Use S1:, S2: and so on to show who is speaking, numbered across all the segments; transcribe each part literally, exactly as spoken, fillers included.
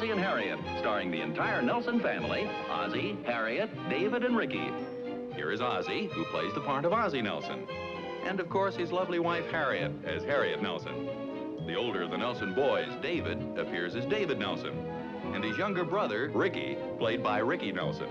S1: Ozzie and Harriet, starring the entire Nelson family, Ozzie, Harriet, David, and Ricky. Here is Ozzie, who plays the part of Ozzie Nelson. And, of course, his lovely wife, Harriet, as Harriet Nelson. The older of the Nelson boys, David, appears as David Nelson. And his younger brother, Ricky, played by Ricky Nelson.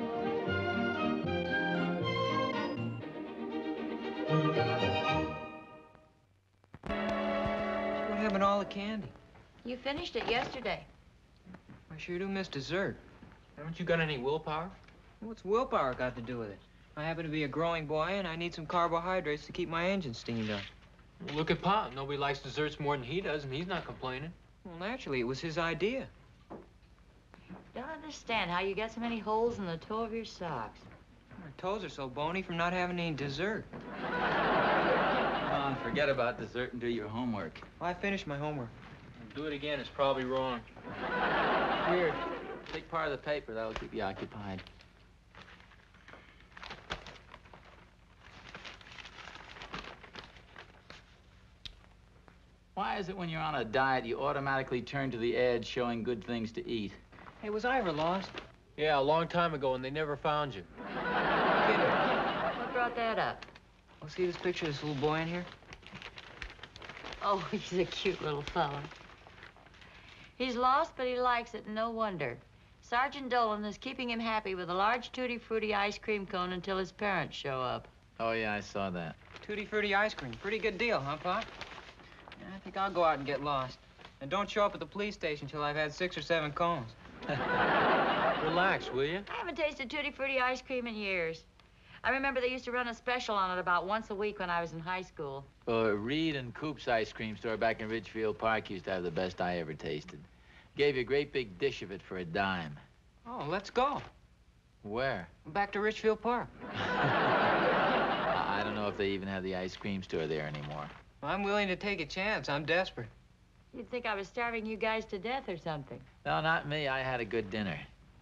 S2: What happened to all the candy?
S3: You finished it yesterday.
S2: I sure do miss dessert.
S4: Haven't you got any willpower?
S2: What's willpower got to do with it? I happen to be a growing boy, and I need some carbohydrates to keep my engine steamed up.
S4: Well, look at Pop. Nobody likes desserts more than he does, and he's not complaining.
S2: Well, naturally, it was his idea.
S3: Don't understand how you get so many holes in the toe of your socks.
S2: My toes are so bony from not having any dessert.
S5: Come on, forget about dessert and do your homework.
S2: Well, I finished my homework.
S4: Do it again, it's probably wrong.
S5: Here, take part of the paper. That'll keep you occupied. Why is it when you're on a diet, you automatically turn to the ads showing good things to eat?
S2: Hey, was I ever lost?
S4: Yeah, a long time ago, and they never found you.
S2: Kidder.
S3: What brought that up?
S2: Well, see this picture of this little boy in here?
S3: Oh, he's a cute little fella. He's lost, but he likes it, and no wonder. Sergeant Dolan is keeping him happy with a large Tutti-Frutti ice cream cone until his parents show up.
S5: Oh, yeah, I saw that.
S2: Tutti-Frutti ice cream. Pretty good deal, huh, Pop? Yeah, I think I'll go out and get lost. And don't show up at the police station till I've had six or seven cones.
S4: Relax, will you?
S3: I haven't tasted Tutti-Frutti ice cream in years. I remember they used to run a special on it about once a week when I was in high school.
S5: Well, Reed and Coop's ice cream store back in Ridgefield Park used to have the best I ever tasted. Gave you a great big dish of it for a dime.
S2: Oh, let's go.
S5: Where?
S2: Back to Ridgefield Park.
S5: I don't know if they even have the ice cream store there anymore.
S2: Well, I'm willing to take a chance. I'm desperate.
S3: You'd think I was starving you guys to death or something.
S5: No, not me. I had a good dinner.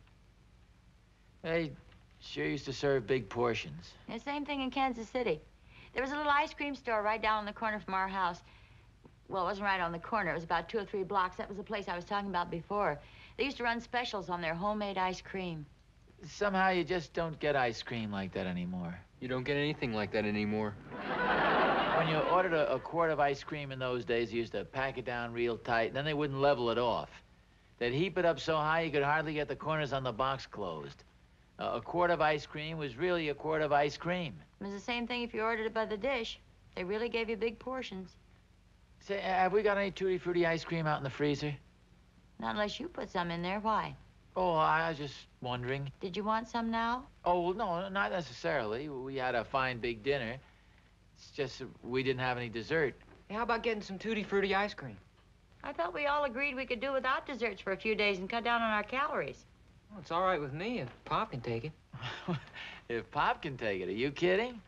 S5: They sure used to serve big portions.
S3: The same thing in Kansas City. There was a little ice cream store right down on the corner from our house. Well, it wasn't right on the corner. It was about two or three blocks. That was the place I was talking about before. They used to run specials on their homemade ice cream.
S5: Somehow you just don't get ice cream like that anymore.
S4: You don't get anything like that anymore.
S5: When you ordered a, a quart of ice cream in those days, you used to pack it down real tight, and then they wouldn't level it off. They'd heap it up so high you could hardly get the corners on the box closed. Uh, a quart of ice cream was really a quart of ice cream.
S3: It was the same thing if you ordered it by the dish. They really gave you big portions.
S5: Say, have we got any Tutti-Frutti ice cream out in the freezer?
S3: Not unless you put some in there. Why?
S5: Oh, I was just wondering.
S3: Did you want some now?
S5: Oh, well, no, not necessarily. We had a fine big dinner. It's just that we didn't have any dessert.
S2: Hey, how about getting some Tutti-Frutti ice cream?
S3: I thought we all agreed we could do without desserts for a few days and cut down on our calories.
S2: Well, it's all right with me if Pop can take it.
S5: If Pop can take it, are you kidding?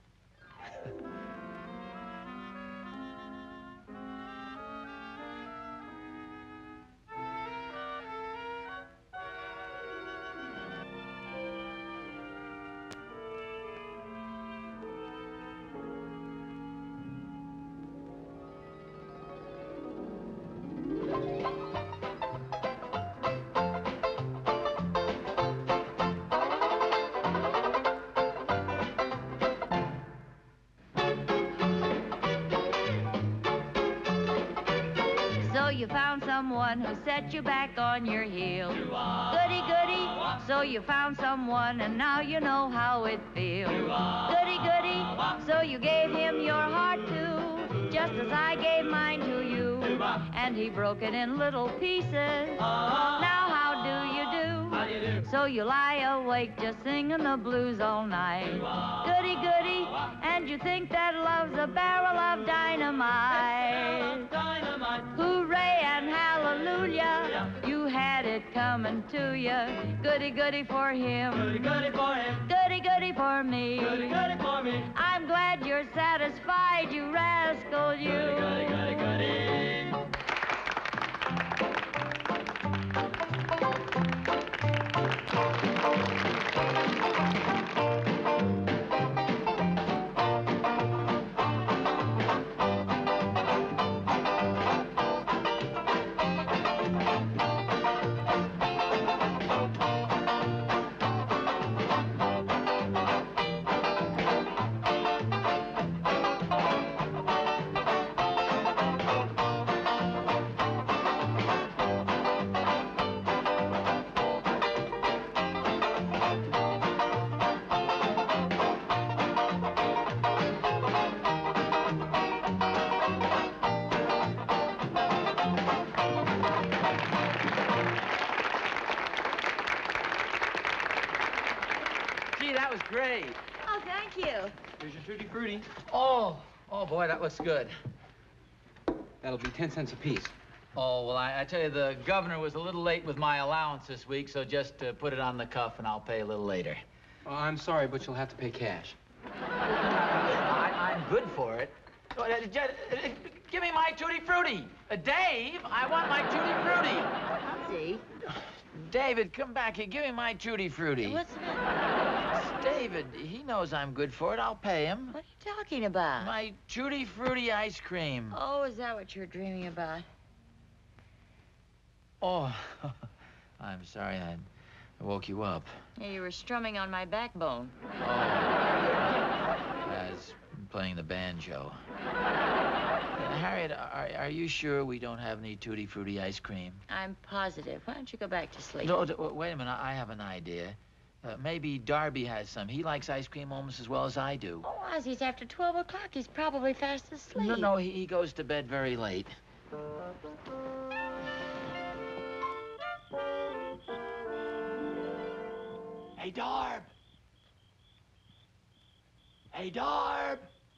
S3: You found someone who set you back on your heel. Goody, goody, so you found someone and now you know how it feels. Goody, goody, so you gave him your heart too, just as I gave mine to you. And he broke it in little pieces. Now how do you do? So you lie awake just singing the blues all night. Goody, goody, and you think that love's a barrel of dynamite. Hooray and hallelujah, you had it coming to you. Goody, goody for him. Goody, goody for him. Goody, goody for me. Goody, goody for me. I'm glad you're satisfied, you rascal, you. Goody, goody, goody, goody.
S5: Gee, that was great.
S3: Oh, thank you.
S2: Here's your Tutti-Frutti.
S5: Oh, oh boy, that looks good.
S2: That'll be ten cents apiece.
S5: Oh, well, I, I tell you, the governor was a little late with my allowance this week, so just uh, put it on the cuff and I'll pay a little later.
S2: Oh, I'm sorry, but you'll have to pay cash.
S5: I, I'm good for it. Uh, uh, uh, give me my Tutti-Frutti. Uh, Dave, I want my Tutti-Frutti.
S3: Ozzie.
S5: David, come back here. Give me my Tutti-Frutti.
S3: What's the matter?
S5: It's David. He knows I'm good for it. I'll pay him.
S3: What are you talking about?
S5: My Tutti-Frutti ice cream.
S3: Oh, is that what you're dreaming about?
S5: Oh, I'm sorry I, I woke you up.
S3: Yeah, you were strumming on my backbone.
S5: Oh, I was playing the banjo. Uh, Harriet, are, are you sure we don't have any Tutti Frutti ice cream?
S3: I'm positive. Why don't you go back to sleep?
S5: No, d- wait a minute. I have an idea. Uh, maybe Darby has some. He likes ice cream almost as well as I do.
S3: Oh, Ozzie, it's after twelve o'clock. He's probably fast asleep.
S5: No, no, he, he goes to bed very late. Hey, Darb! Hey, Darb!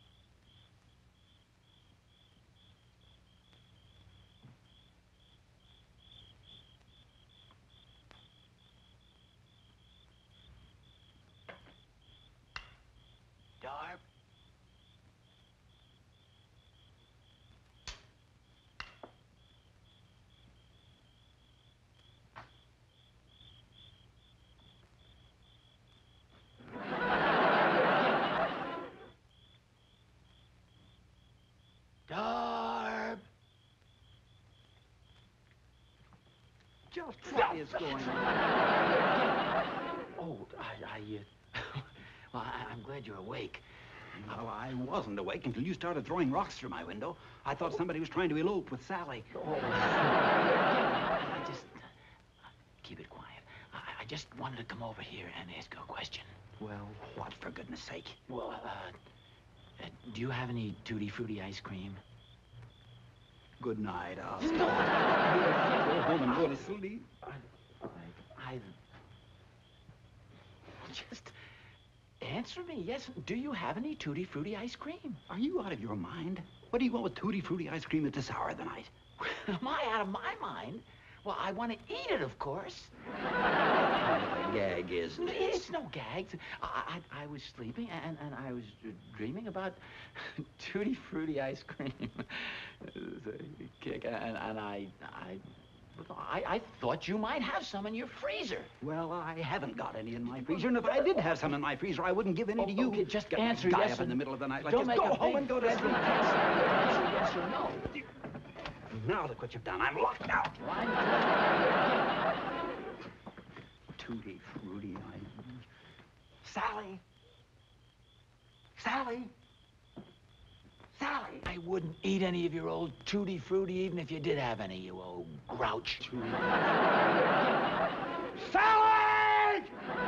S5: Darb? Darb!
S6: Just what is going on?
S5: Oh, I, I, uh, well, I, I'm glad you're awake.
S6: No, I wasn't awake until you started throwing rocks through my window. I thought somebody was trying to elope with Sally.
S5: Oh, I just, keep it quiet. I, I just wanted to come over here and ask you a question.
S6: Well, what, for goodness sake?
S5: Well, uh, uh do you have any Tutti Frutti ice cream?
S6: Good night, Ozzie. Go home and go to sleep.
S5: I, I, just answer me. Yes, do you have any Tutti Frutti ice cream?
S6: Are you out of your mind? What do you want with Tutti Frutti ice cream at this hour of the night?
S5: Am I out of my mind? Well, I want to eat it, of course.
S6: What kind of a gag is this?
S5: It's no gags. I, I, I was sleeping, and, and I was dreaming about Tutti Frutti ice cream. It was a kick, and, and I, I, I, I thought you might have some in your freezer.
S6: Well, I haven't got any in my freezer, and if I did have some in my freezer, I wouldn't give any
S5: Oh,
S6: to you.
S5: okay, just
S6: Get
S5: answer
S6: guy
S5: yes
S6: up
S5: or-
S6: in the middle of the night like
S5: Don't
S6: this.
S5: make
S6: Go
S5: a
S6: home
S5: big
S6: and go to
S5: Answer,
S6: sleep.
S5: answer yes or no.
S6: Now look what you've done. I'm locked out. Tutti Frutti. I... Sally. Sally. Sally.
S5: I wouldn't eat any of your old Tutti Frutti, even if you did have any, you old grouch.
S6: Sally!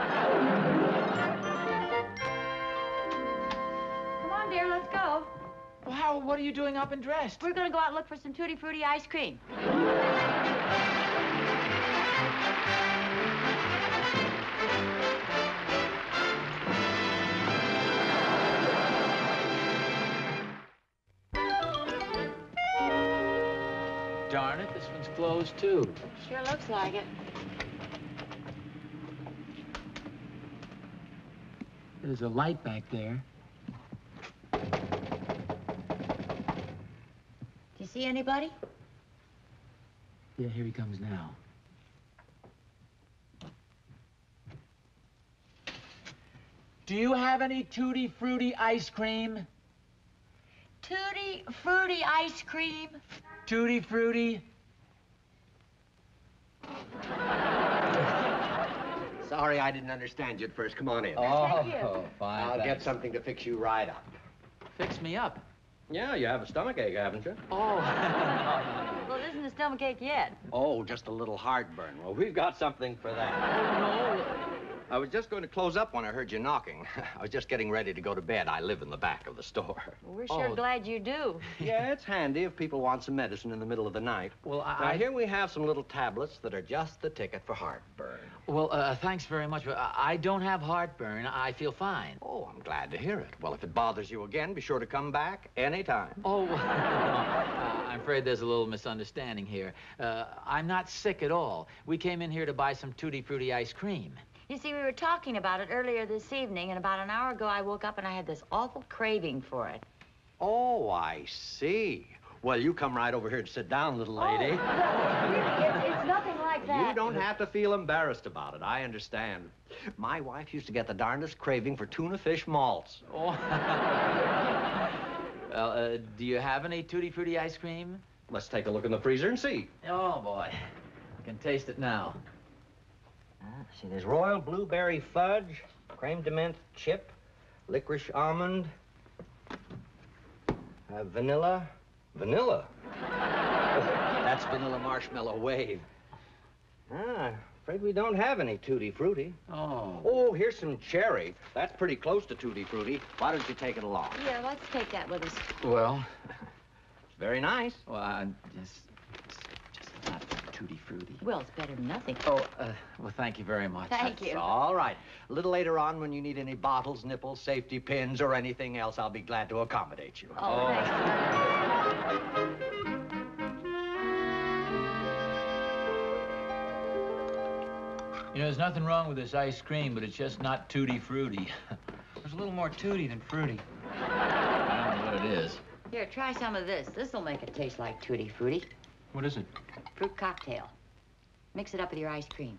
S3: Come on, dear, let's go.
S5: Well, how, what are you doing up and dressed?
S3: We're gonna go out and look for some Tutti Frutti ice cream.
S5: Darn it, this one's closed, too.
S3: Sure looks like it.
S5: There's a light back there.
S3: Do you see anybody?
S5: Yeah, here he comes now. Do you have any Tutti Frutti ice cream?
S3: Tutti Frutti ice cream.
S5: Tutti Frutti?
S7: Sorry I didn't understand you at first. Come on in.
S3: Thank you.
S2: Oh, fine.
S7: I'll get
S2: thanks.
S7: something to fix you right up.
S5: Fix me up.
S7: Yeah, you have a stomachache, haven't you?
S5: Oh.
S3: Well, it isn't a stomachache yet.
S7: Oh, just a little heartburn. Well, we've got something for that.
S5: No.
S7: I was just going to close up when I heard you knocking. I was just getting ready to go to bed. I live in the back of the store.
S3: Well, we're sure
S7: Oh.
S3: glad you do.
S7: Yeah, it's handy if people want some medicine in the middle of the night.
S5: Well, I...
S7: Now, here we have some little tablets that are just the ticket for heartburn.
S5: Well, uh, thanks very much, but I I don't have heartburn. I feel fine.
S7: Oh, I'm glad to hear it. Well, if it bothers you again, be sure to come back anytime.
S5: Oh, well, uh, I'm afraid there's a little misunderstanding here. Uh, I'm not sick at all. We came in here to buy some Tutti-Frutti ice cream.
S3: You see, we were talking about it earlier this evening, and about an hour ago I woke up and I had this awful craving for it.
S7: Oh, I see. Well, you come right over here and sit down, little lady.
S3: Oh, no, really, it's, it's nothing like that.
S7: You don't have to feel embarrassed about it. I understand. My wife used to get the darndest craving for tuna fish malts.
S5: Oh. Well, uh, do you have any Tutti-Frutti ice cream?
S7: Let's take a look in the freezer and see.
S5: Oh, boy. I can taste it now.
S7: Uh, see, there's royal blueberry fudge, creme de menthe chip, licorice almond, uh, vanilla. Vanilla? That's vanilla marshmallow wave. Ah, afraid we don't have any Tutti Frutti.
S5: Oh.
S7: Oh, here's some cherry. That's pretty close to Tutti Frutti. Why don't you take it along?
S3: Yeah, let's take that with us.
S5: Well,
S7: It's very nice.
S5: well, I just, just not Tutti-Frutti.
S3: Well, it's better than nothing.
S5: Oh, uh, well, thank you very much.
S3: Thank
S7: It's
S3: you.
S7: all right. A little later on, when you need any bottles, nipples, safety pins, or anything else, I'll be glad to accommodate you.
S3: Oh, thanks.
S5: You know, there's nothing wrong with this ice cream, but it's just not Tutti-Frutti.
S2: There's a little more tutti than fruity.
S5: I don't know what it is.
S3: Here, try some of this. This'll make it taste like Tutti Frutti.
S2: What is it?
S3: Fruit cocktail. Mix it up with your ice cream.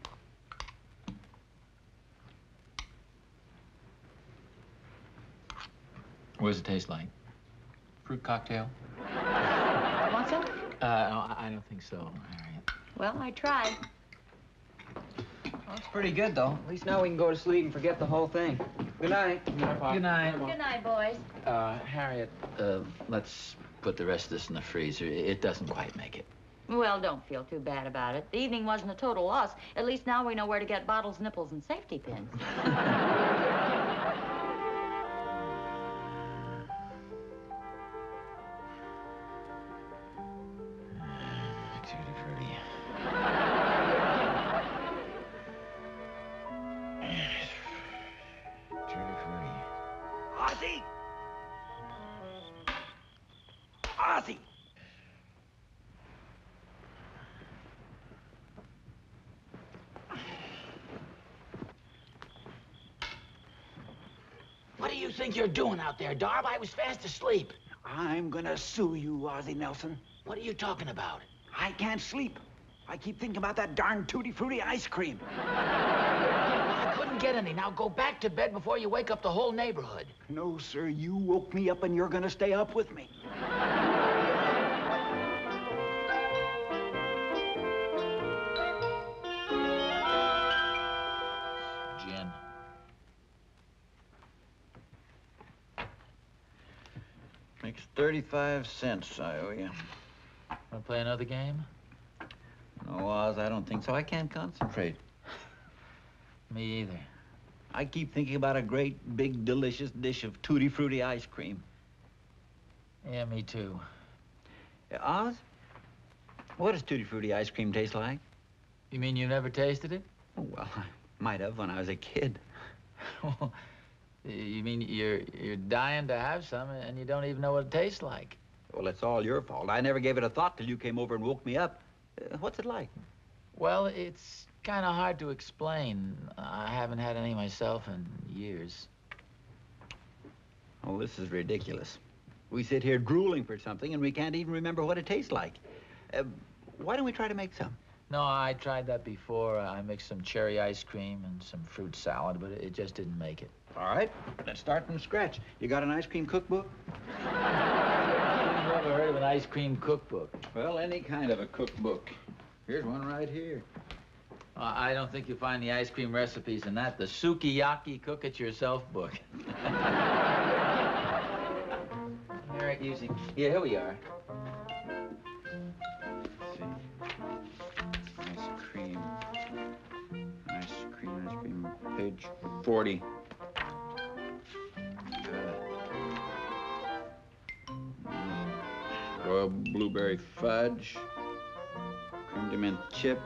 S5: What does it taste like?
S2: Fruit cocktail.
S3: Want some?
S5: Uh, no, I don't think so, Harriet.
S3: Well, I tried.
S2: Well, it's pretty good, though. At least now we can go to sleep and forget the whole thing. Good night. Good night, Pop.
S5: Good night.
S3: Good night, boys.
S5: Uh, Harriet, uh, let's put the rest of this in the freezer. It doesn't quite make it.
S3: Well, don't feel too bad about it. The evening wasn't a total loss. At least now we know where to get bottles, nipples, and safety pins.
S5: Tutti-Frutti. Tutti-Frutti.
S6: Ozzie! Ozzie!
S5: What do you think you're doing out there, Darb? I was fast asleep.
S6: I'm gonna sue you, Ozzie Nelson.
S5: What are you talking about?
S6: I can't sleep. I keep thinking about that darn Tutti Frutti ice cream.
S5: I couldn't get any. Now go back to bed before you wake up the whole neighborhood.
S6: No, sir, you woke me up and you're gonna stay up with me.
S5: Gin.
S6: Makes thirty-five cents, I owe you.
S5: Want to play another game?
S6: No, Oz, I don't think so. I can't concentrate.
S5: Me either.
S6: I keep thinking about a great, big, delicious dish of Tutti Frutti ice cream.
S5: Yeah, me too.
S6: Uh, Oz, what does Tutti Frutti ice cream taste like?
S5: You mean you never tasted it?
S6: Oh, well, I might have when I was a kid.
S5: You mean you're you're dying to have some and you don't even know what it tastes like?
S6: Well, it's all your fault. I never gave it a thought till you came over and woke me up. Uh, what's it like?
S5: Well, it's kind of hard to explain. I haven't had any myself in years.
S6: Oh, this is ridiculous. We sit here drooling for something and we can't even remember what it tastes like. Uh, why don't we try to make some?
S5: No, I tried that before. I mixed some cherry ice cream and some fruit salad, but it just didn't make it.
S6: All right, let's start from scratch. You got an ice cream cookbook?
S5: I've never heard of an ice cream cookbook.
S6: Well, any kind of a cookbook. Here's one right here.
S5: Uh, I don't think you'll find the ice cream recipes in that. The Sukiyaki Cook-It-Yourself book. Eric, using... Yeah, here we are.
S6: Let's see. Ice cream. Ice cream, ice cream. page forty. Royal blueberry fudge, creme de mint chip,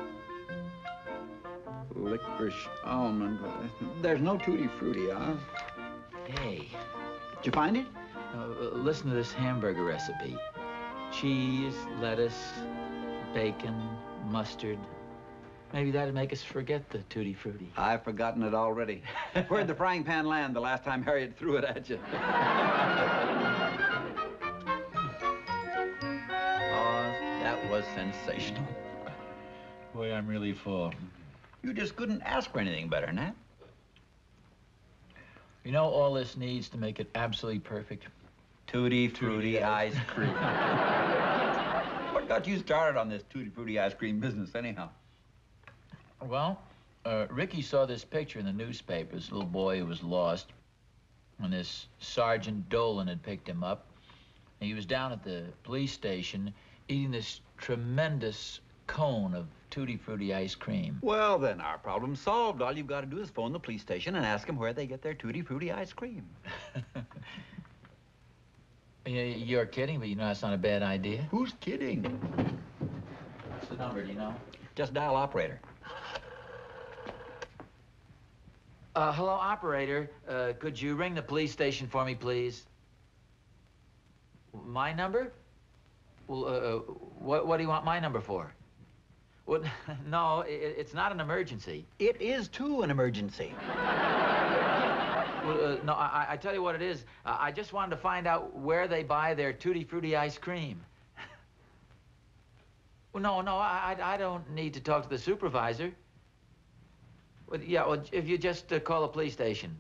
S6: licorice almond. There's no Tutti Frutti, huh?
S5: Hey,
S6: Did you find it?
S5: uh, listen to this hamburger recipe. Cheese, lettuce, bacon, mustard. Maybe that'd make us forget the Tutti Frutti.
S6: I've forgotten it already. Where'd the frying pan land the last time Harriet threw it at you? Oh, that was sensational.
S5: Boy, I'm really full.
S6: You just couldn't ask for anything better, Nat.
S5: You know all this needs to make it absolutely perfect?
S6: Tutti Frutti ice cream. What got you started on this Tutti Frutti ice cream business, anyhow?
S5: Well, uh, Ricky saw this picture in the newspaper, this little boy who was lost, and this Sergeant Dolan had picked him up. And he was down at the police station eating this tremendous cone of Tutti Frutti ice cream.
S6: Well, then, our problem's solved. All you've got to do is phone the police station and ask them where they get their Tutti Frutti ice cream.
S5: You're kidding, but you know that's not a bad idea.
S6: Who's kidding?
S5: What's the number, do you know?
S6: Just dial operator.
S5: Uh, hello, operator. Uh, could you ring the police station for me, please? My number? Well, uh, what, what do you want my number for? Well, no, it, it's not an emergency.
S6: It is, too, an emergency.
S5: Well, uh, no, I, I tell you what it is. Uh, I just wanted to find out where they buy their Tutti Frutti ice cream. Well, no, no, I, I, I don't need to talk to the supervisor. Well, yeah, well, if you just uh, call the police station.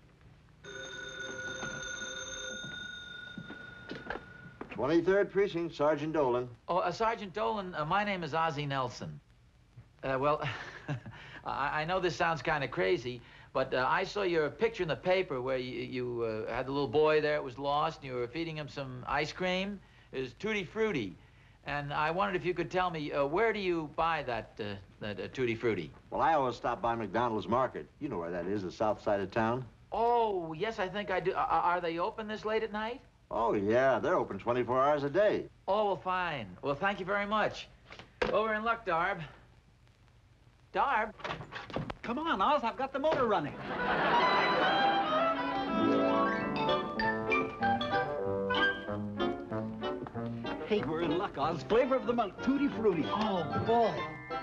S8: twenty-third Precinct, Sergeant Dolan.
S5: Oh, uh, Sergeant Dolan, uh, my name is Ozzie Nelson. Uh, well, I, I know this sounds kind of crazy, but uh, I saw your picture in the paper where you, you uh, had the little boy there that was lost, and you were feeding him some ice cream. It was Tutti Frutti. And I wondered if you could tell me, uh, where do you buy that, uh, that uh, Tutti Frutti?
S8: Well, I always stop by McDonald's Market. You know where that is, the south side of town.
S5: Oh, yes, I think I do. Uh, are they open this late at night?
S8: Oh, yeah, they're open twenty-four hours a day.
S5: Oh, well, fine. Well, thank you very much. Well, we're in luck, Darb. Darb?
S6: Come on, Oz, I've got the motor running. Hey, we're in luck, Oz. Flavor of the month, Tutti Frutti.
S5: Oh, boy.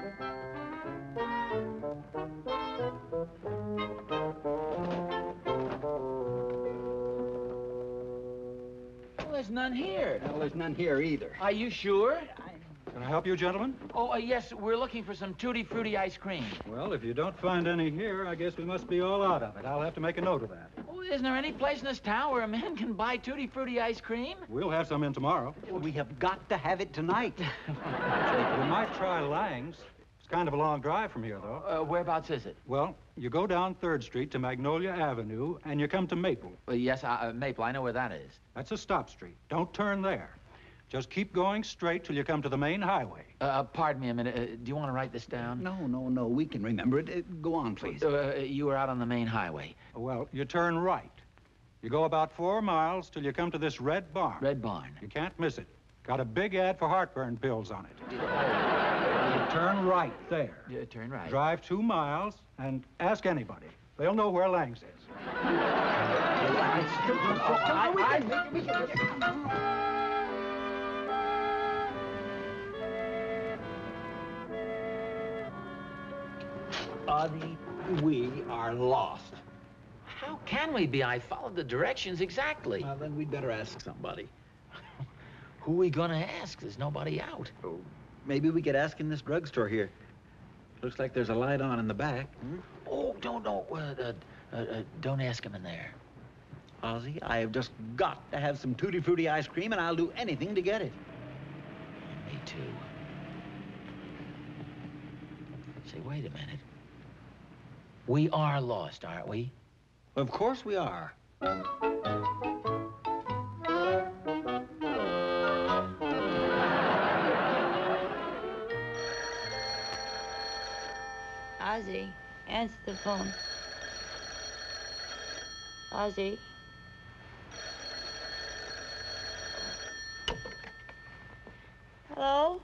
S5: Well, there's none here.
S6: Well, there's none here either.
S5: Are you sure?
S9: Can I help you, gentlemen?
S5: Oh, uh, yes, we're looking for some Tutti Frutti ice cream.
S9: Well, if you don't find any here, I guess we must be all out of it. I'll have to make a note of that.
S5: Oh, isn't there any place in this town where a man can buy Tutti Frutti ice cream?
S9: We'll have some in tomorrow.
S6: We have got to have it tonight.
S9: You might try Lang's. It's kind of a long drive from here, though.
S5: Uh, whereabouts is it?
S9: Well, you go down third Street to Magnolia Avenue, and you come to Maple.
S5: Uh, yes, uh, Maple. I know where that is.
S9: That's a stop street. Don't turn there. Just keep going straight till you come to the main highway.
S5: Uh, pardon me a minute. Uh, do you want to write this down?
S6: No, no, no. We can remember it. Uh, go on, please.
S5: Uh, you were out on the main highway.
S9: Well, you turn right. You go about four miles till you come to this red barn.
S5: Red barn.
S9: You can't miss it. Got a big ad for heartburn pills on it. You turn right there.
S5: Yeah, turn right.
S9: Drive two miles and ask anybody. They'll know where Lang's is.
S6: Ozzie, we are lost.
S5: How can we be? I followed the directions exactly.
S6: Well, then we'd better ask somebody.
S5: Who are we gonna ask? There's nobody out.
S6: Oh, maybe we could ask in this drugstore here. Looks like there's a light on in the back. Hmm?
S5: Oh, don't, don't, uh, uh, uh, uh, don't ask him in there.
S6: Ozzie, I have just got to have some Tutti Frutti ice cream, and I'll do anything to get it.
S5: Me too. Say, wait a minute. We are lost, aren't we?
S6: Of course we are.
S3: Ozzie, answer the phone. Ozzie? Hello?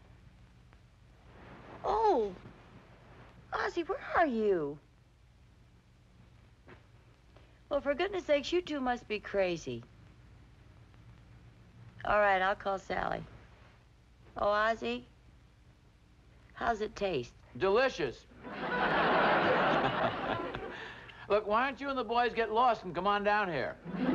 S3: Oh! Ozzie, where are you? Well, for goodness sakes, you two must be crazy. All right, I'll call Sally. Oh, Ozzie? How's it taste?
S5: Delicious. Look, why don't you and the boys get lost and come on down here?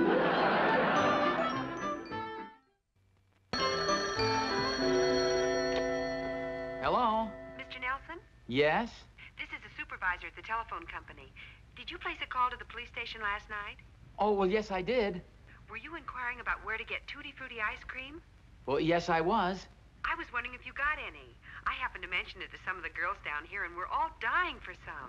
S5: Hello?
S10: Mister Nelson?
S5: Yes?
S10: This is the supervisor at the telephone company. Did you place a call to the police station last night?
S5: Oh, well, yes, I did.
S10: Were you inquiring about where to get Tutti-Frutti ice cream?
S5: Well, yes, I was.
S10: I was wondering if you got any. I happened to mention it to some of the girls down here, and we're all dying for some.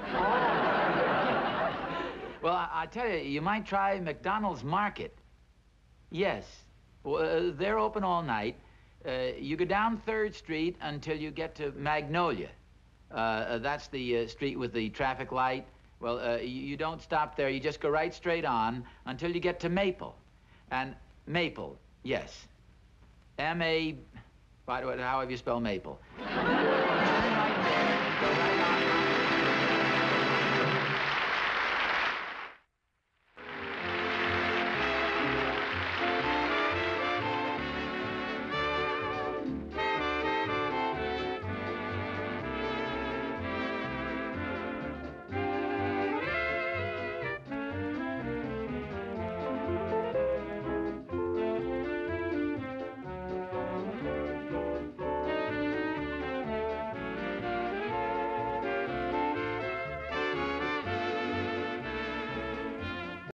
S5: Well, I, I tell you, you might try McDonald's Market. Yes. Well, uh, they're open all night. Uh, you go down third Street until you get to Magnolia. Uh, uh, that's the uh, street with the traffic light. Well, uh, you, you don't stop there. You just go right straight on until you get to Maple. And Maple, yes. M A... By the way, how have you spelled Maple?